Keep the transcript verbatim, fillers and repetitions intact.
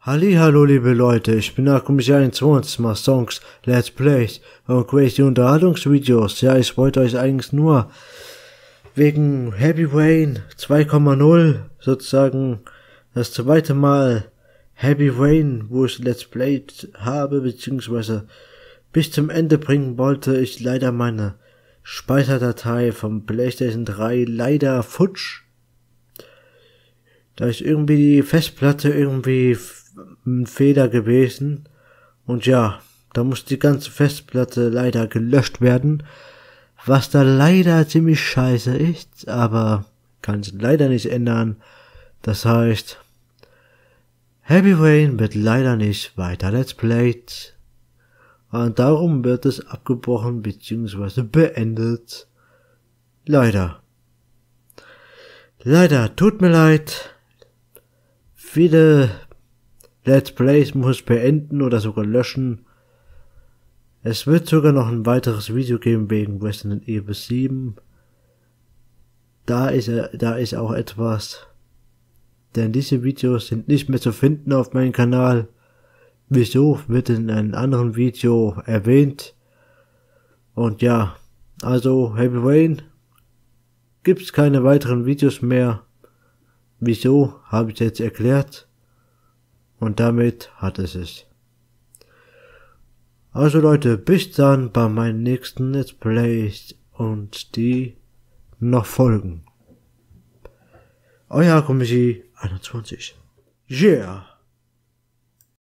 Hallihallo liebe Leute, ich bin Akumisha einundzwanzig, mal Songs, Let's Plays und crazy Unterhaltungsvideos. Ja, ich wollte euch eigentlich nur wegen Heavy Rain zwei Punkt null sozusagen das zweite Mal Heavy Rain, wo ich Let's Played habe, beziehungsweise bis zum Ende bringen wollte, ich leider meine Speicherdatei vom PlayStation drei leider futsch. Da ist irgendwie die Festplatte irgendwie ein Fehler gewesen und ja, da muss die ganze Festplatte leider gelöscht werden, was da leider ziemlich scheiße ist, aber kann es leider nicht ändern. Das heißt, Heavy Rain wird leider nicht weiter Let's Played und darum wird es abgebrochen bzw. beendet. Leider. Leider, tut mir leid. Viele Let's Plays muss ich beenden oder sogar löschen. Es wird sogar noch ein weiteres Video geben wegen Resident Evil sieben. Da ist, da ist auch etwas. Denn diese Videos sind nicht mehr zu finden auf meinem Kanal. Wieso wird in einem anderen Video erwähnt. Und ja, also Heavy Rain gibt's keine weiteren Videos mehr. Wieso, habe ich jetzt erklärt. Und damit hat es es. Also Leute, bis dann bei meinen nächsten Let's Plays und die noch folgen. Euer Akumisha einundzwanzig. Yeah!